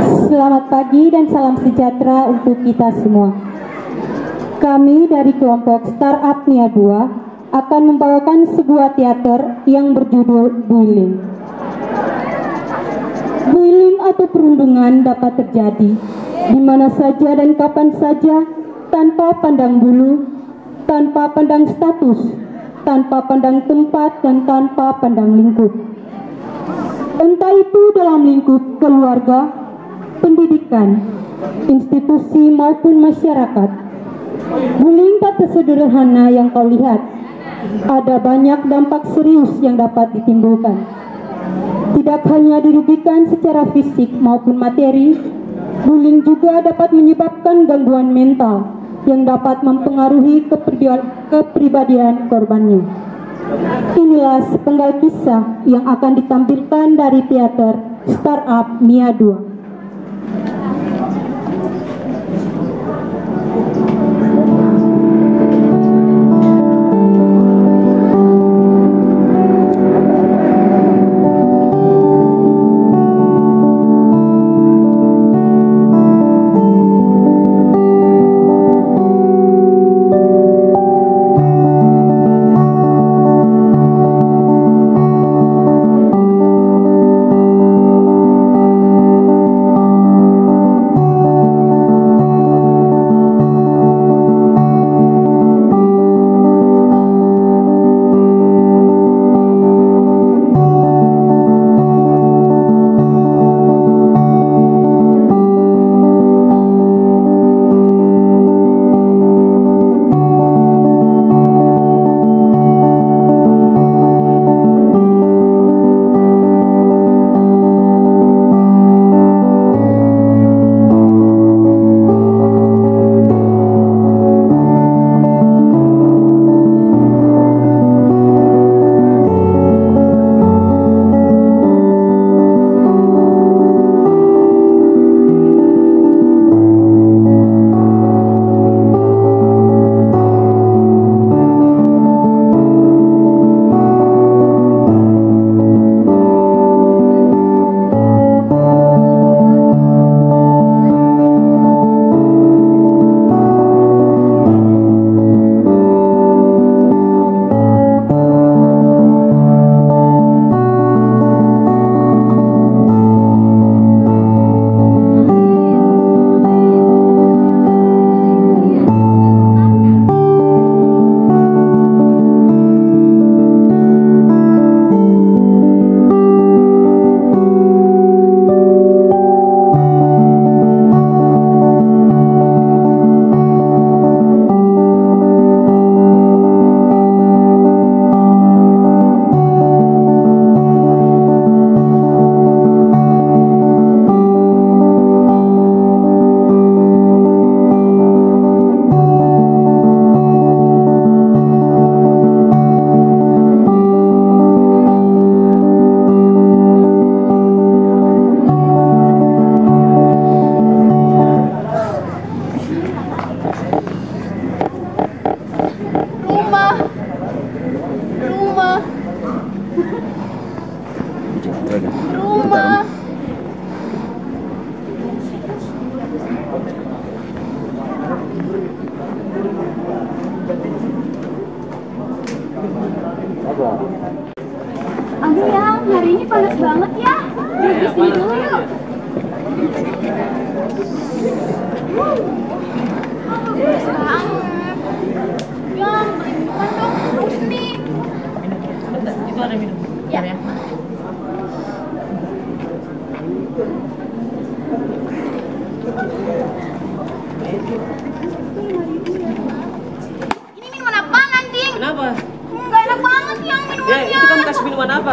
Selamat pagi dan salam sejahtera untuk kita semua. Kami dari kelompok Startup Nia 2 akan membawakan sebuah teater yang berjudul Bullying. Bullying atau perundungan dapat terjadi di mana saja dan kapan saja, tanpa pandang bulu, tanpa pandang status, tanpa pandang tempat, dan tanpa pandang lingkup. Entah itu dalam lingkup keluarga, pendidikan, institusi maupun masyarakat. Bullying tak sesederhana yang kau lihat. Ada banyak dampak serius yang dapat ditimbulkan. Tidak hanya dirugikan secara fisik maupun materi, bullying juga dapat menyebabkan gangguan mental yang dapat mempengaruhi kepribadian korbannya. Inilah sepenggal kisah yang akan ditampilkan dari teater Startup Nia 2. Aduh ya, hari ini panas banget ya. Di sini dulu yuk. Panas banget. Ya, minuman dong, terus nih. Itu ada minum. Ya. Ini minuman apaan anjing? Kenapa? Nggak enak banget yang minumannya. Ya, itu kamu kasih minuman apa?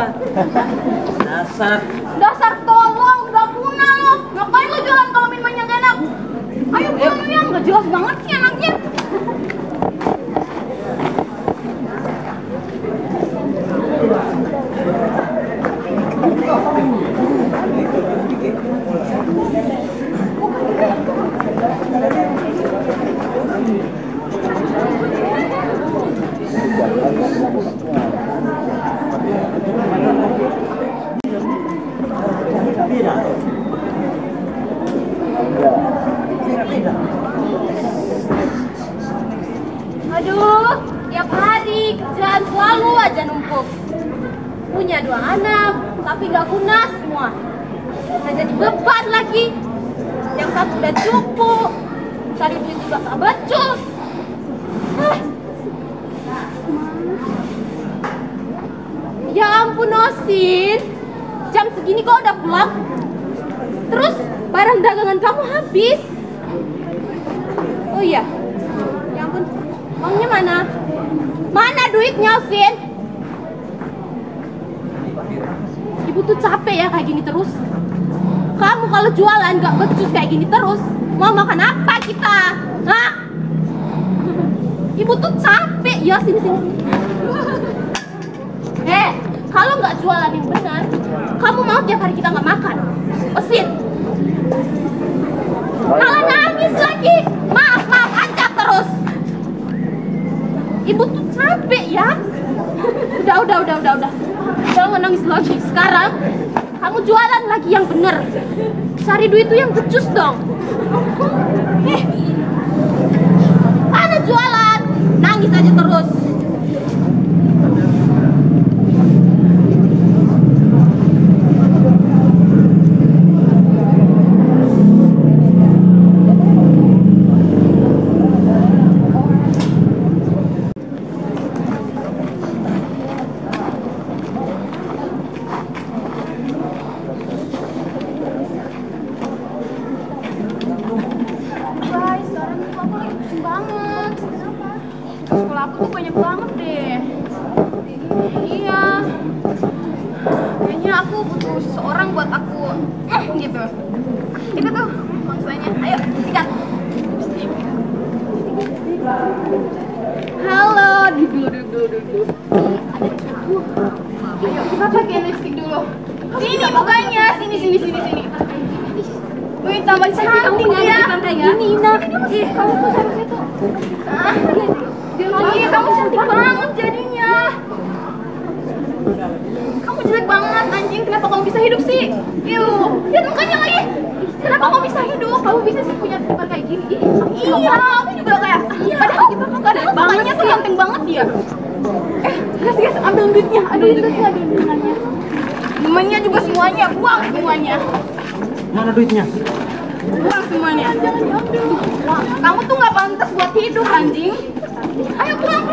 Dasar tolong, udah punah lo. Ngapain lo jualan kalau minumannya nggak enak? Ayo pulang ya, nggak jelas banget sih anaknya. punya 2 anak, tapi gak guna semua. Udah jadi beban lagi. Yang satu udah cupu, cari duit juga gak becus. Ya ampun Osin, jam segini kok udah pulang? Terus barang dagangan kamu habis. Oh iya, ya ampun, uangnya mana? Mana duitnya Osin? Ibu tuh capek ya kayak gini terus. Kamu kalau jualan gak becus kayak gini terus, mau makan apa kita? Hah? Ibu tuh capek ya, sini. Kalau nggak jualan yang benar, kamu mau tiap hari kita nggak makan? Osin, malah nangis lagi. Maaf aja terus. Ibu tuh capek ya. Udah. Jangan nangis lagi. Sekarang kamu jualan lagi yang benar. Cari duit tuh yang becus dong. Mana jualan? Nangis aja terus. Kamu cantik banget jadinya. Kamu jelek banget anjing. Kenapa kamu bisa hidup sih? Lihat mukanya lagi. Kenapa kamu bisa hidup? Kamu bisa sih punya tipe kayak gini? Iya, aku juga kayak. Padahal kita tuh gak ada banget tuh ganteng banget dia. Gas, ambil duitnya. Aduh duitnya. Temennya juga semuanya, buang semuanya. Mana duitnya? Buang semuanya. Kamu tuh gak pantas buat hidup anjing. Ayo pulang.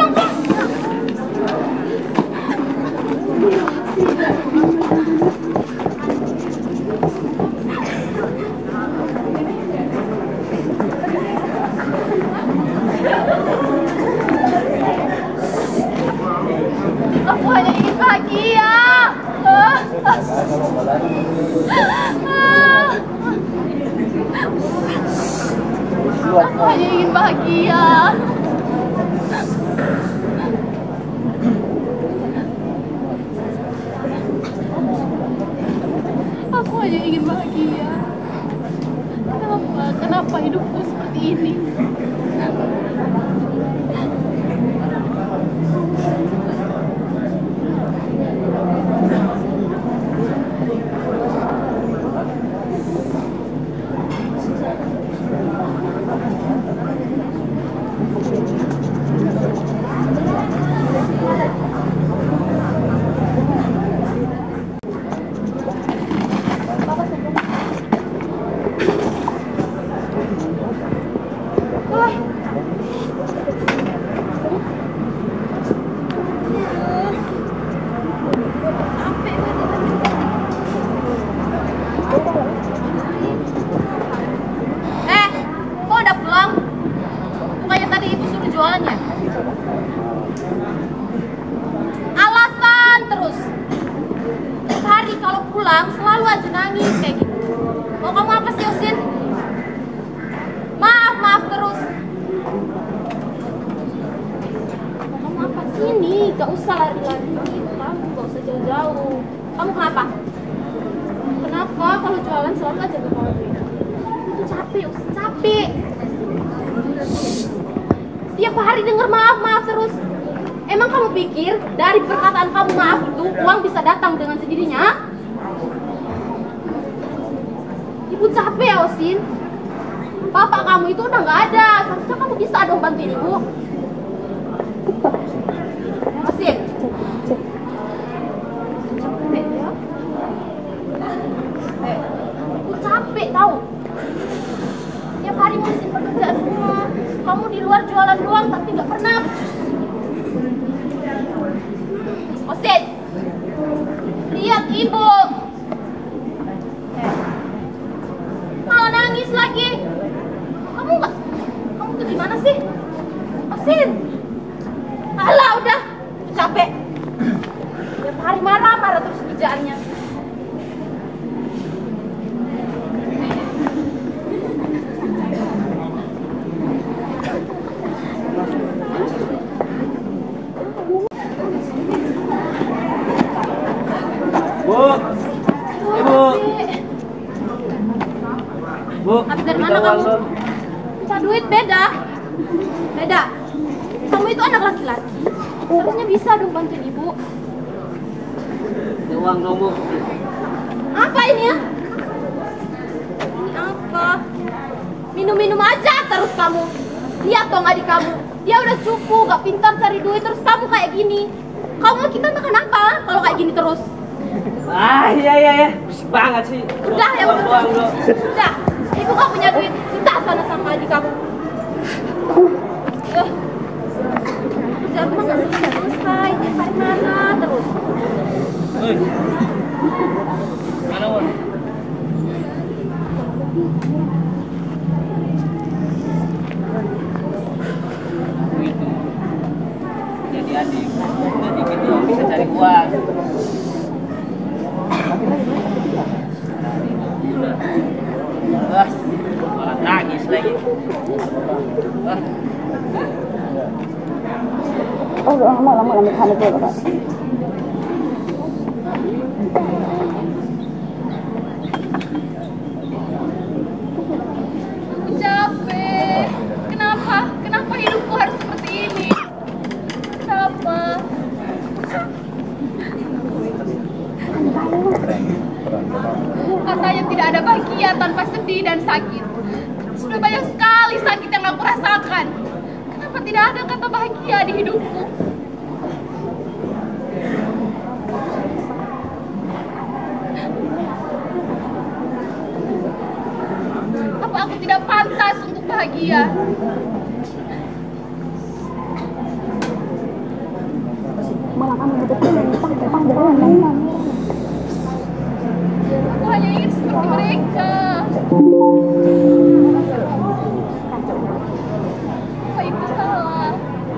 Aku hanya ingin bahagia. Aku hanya ingin bahagia. Aku hanya ingin bahagia. Kenapa hidupku seperti ini? Gak usah lari-lari, kamu gak usah jauh-jauh. Kamu kenapa? Kenapa kalau jualan selalu aja ke kamu? Capek, capek. Tiap hari denger maaf terus. Emang kamu pikir dari perkataan kamu maaf itu uang bisa datang dengan sendirinya? Ibu capek ya Osin. Bapak kamu itu udah gak ada. Seharusnya kamu bisa dong bantuin ibu. Osin, tahu. Tiap hari ngurusin pekerjaan rumah. Kamu di luar jualan doang tapi nggak pernah becus. Osin, lihat ibu. Malah nangis lagi. Kamu tuh gimana sih? Osin, alah udah capek. Tiap hari marah-marah terus kerjaannya. Bu, ibu. Bu, Habis dari mana kamu? Minta duit beda. Beda. Kamu itu anak laki-laki. Harusnya bisa dong bantuin ibu. Uang dong, Bu. Apa ini ya? Ini apa? Minum-minum aja terus kamu. Lihat dong adik kamu. Dia udah cupu, gak pintar cari duit, terus kamu kayak gini. Kamu kita makan apa kalau kayak gini terus? Ah, iya. Berisik banget sih. Udah ya udah. Udah. Ibu gak punya duit. Minta sana sama adik kamu. Kerjaan rumah gak selesai. Tiap hari mana terus? Hei. Mana, Wan? Itu. Jadi adik itu bisa cari uang. Wah, malah nangis lagi. Wah. Oh, lama kali itu, Pak. Aku capek. Kenapa hidupku harus seperti ini? Kenapa? Katanya tidak ada bahagia tanpa sedih dan sakit. Sudah banyak sekali sakit yang aku rasakan. Kenapa tidak ada kata bahagia di hidupku? Apa aku tidak pantas untuk bahagia? Malah kamu betul depan jalan. Aku hanya ingin seperti mereka. Apa itu salah?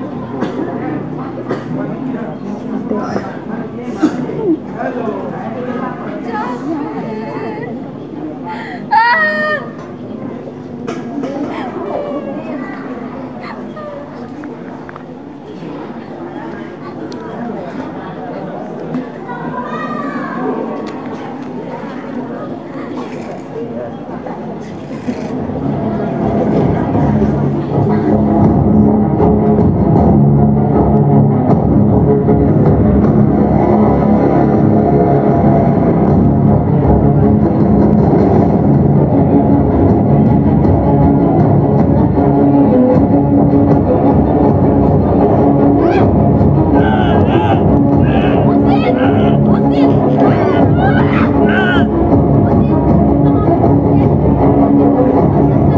Capek. Ah! Osin!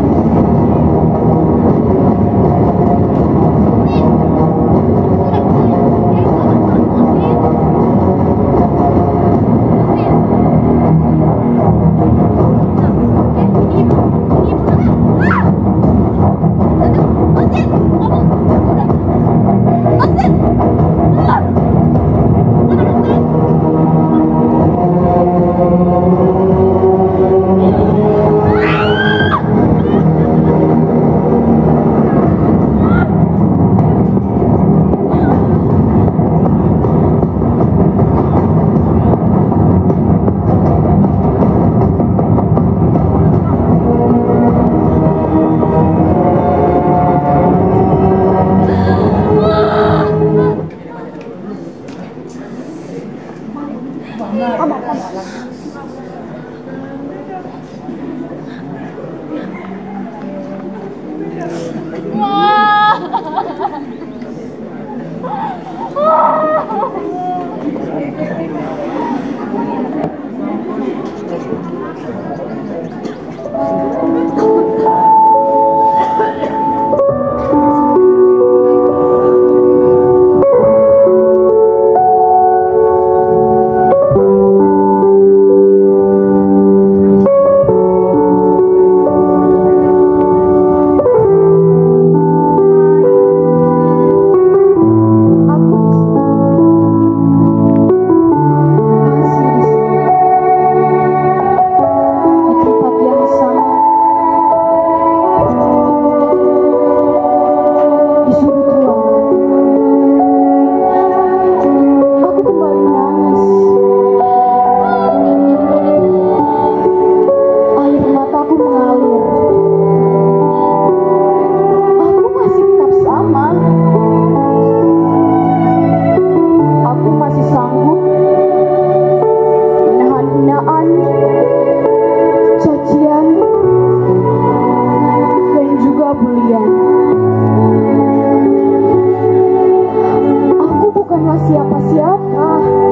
Siapa-siapa.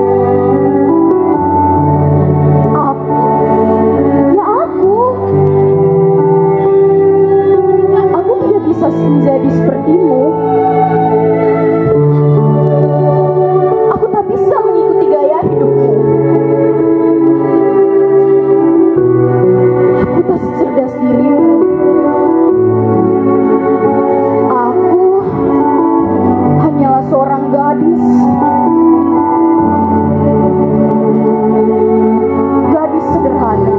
Aku tidak bisa menjadi sepertimu. Aku tak bisa mengikuti gaya hidupmu. Aku tak secerdas dirimu. Aku hanyalah seorang gadis. Gadis sederhana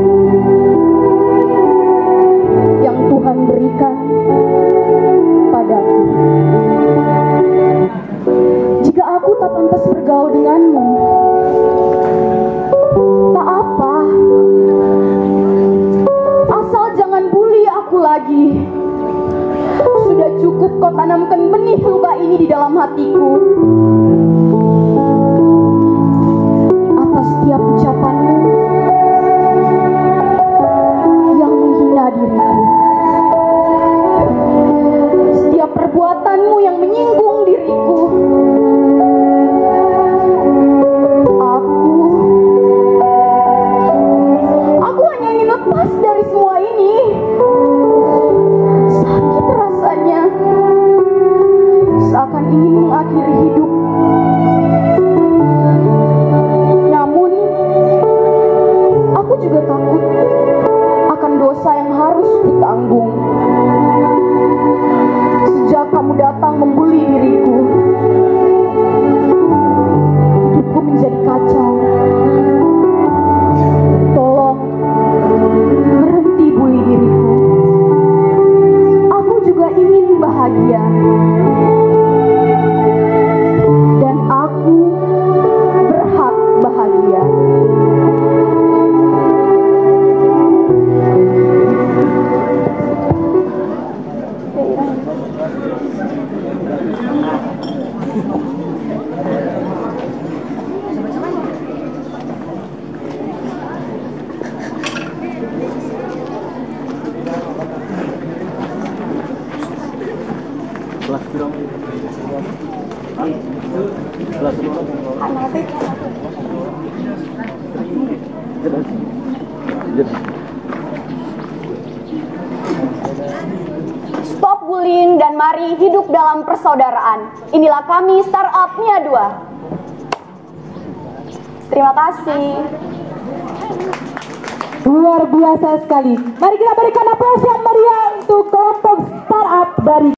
yang Tuhan berikan padaku. Jika aku tak pantas bergaul denganmu, tak apa. Asal jangan bully aku lagi. Sudah cukup kau tanamkan benih luka ini di dalam hatiku. Atas setiap ucapanmu yang menghina diriku, setiap perbuatanmu yang menyinggung diriku, aku hanya ingin lepas dari semua ini. Sakit rasanya, seakan ingin mengakhiri hidup. Namun, aku juga takut akan dosa yang harus ditanggung. Sejak kamu datang membuli diriku, hidupku menjadi kacau. Tolong, berhenti bully diriku. Aku juga ingin bahagia. Dan aku berhak bahagia. Stop bullying dan mari hidup dalam persaudaraan. Inilah kami Startup Mia 2. Terima kasih. Luar biasa sekali. Mari kita berikan aplaus yang meriah untuk kelompok startup dari